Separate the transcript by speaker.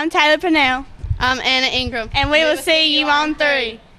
Speaker 1: I'm Tyler Pennell.
Speaker 2: I'm Anna Ingram.
Speaker 1: And we will see you on 3.